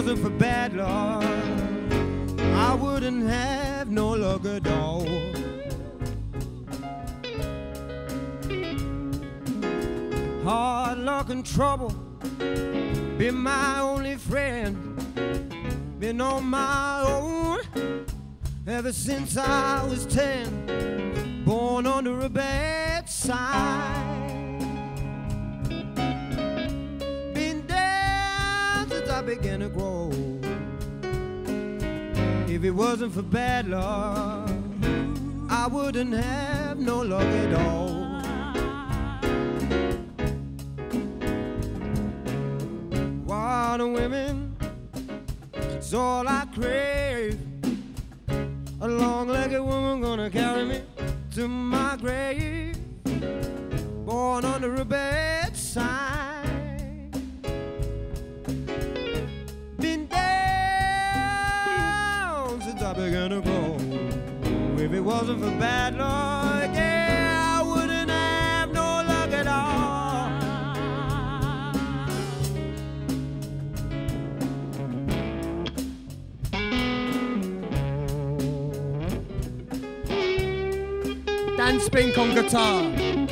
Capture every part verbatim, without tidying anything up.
wasn't for bad luck, I wouldn't have no luck at all. Hard luck and trouble been my only friend, been on my own ever since I was ten, born under a bad sign. Been down since I began to grow. If it wasn't for bad luck, I wouldn't have no luck at all. Wild women, it's all I crave. A long-legged woman gonna carry me to my grave, born under a bad sign. Been down since I began to grow. If it wasn't for bad luck, yeah, I wouldn't have no luck at all. Dan Spink on guitar.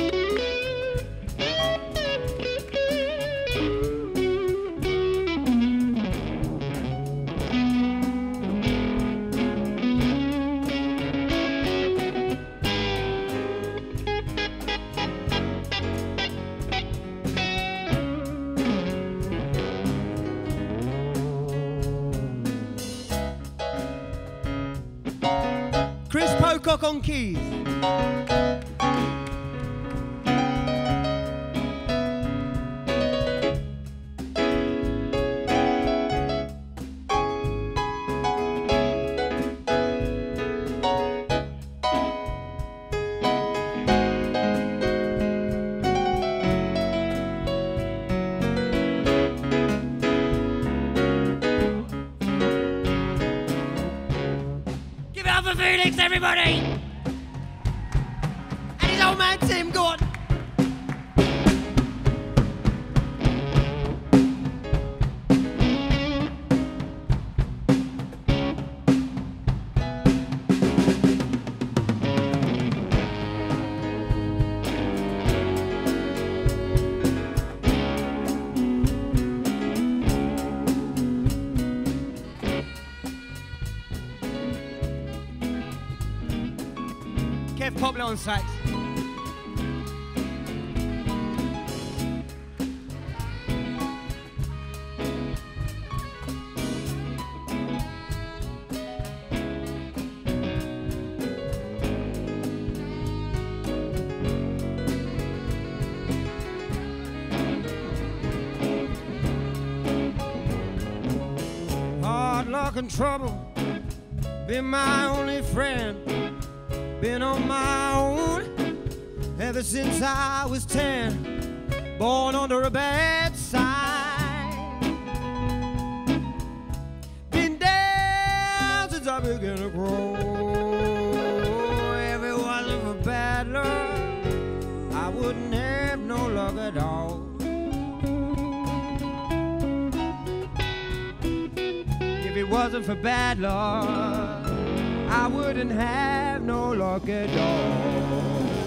Chris Pocock on keys. For Phoenix, everybody! And his old man Tim, go on! Kev Poplar on sax. Hard luck and trouble been my only friend, been on my own ever since I was ten, born under a bad sign. Been down since I began to grow. If it wasn't for bad luck, I wouldn't have no luck at all. If it wasn't for bad luck, I wouldn't have no luck at all.